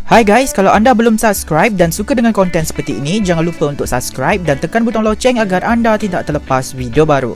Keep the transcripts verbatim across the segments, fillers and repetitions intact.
Hai guys, kalau anda belum subscribe dan suka dengan konten seperti ini, jangan lupa untuk subscribe dan tekan butang loceng agar anda tidak terlepas video baru.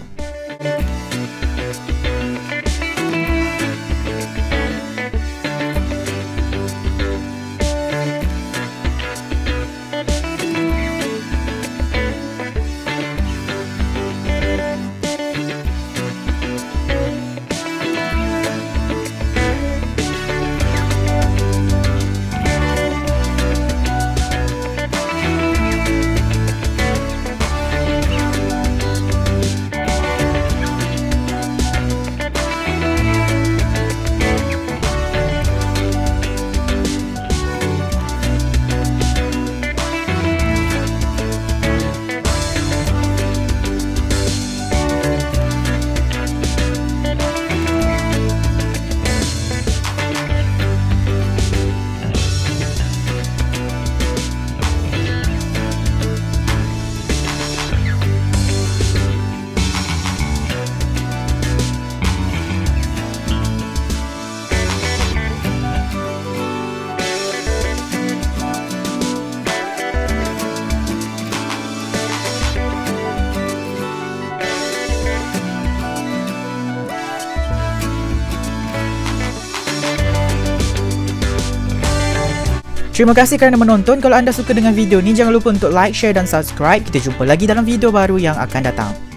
Terima kasih kerana menonton. Kalau anda suka dengan video ni, jangan lupa untuk like, share dan subscribe. Kita jumpa lagi dalam video baru yang akan datang.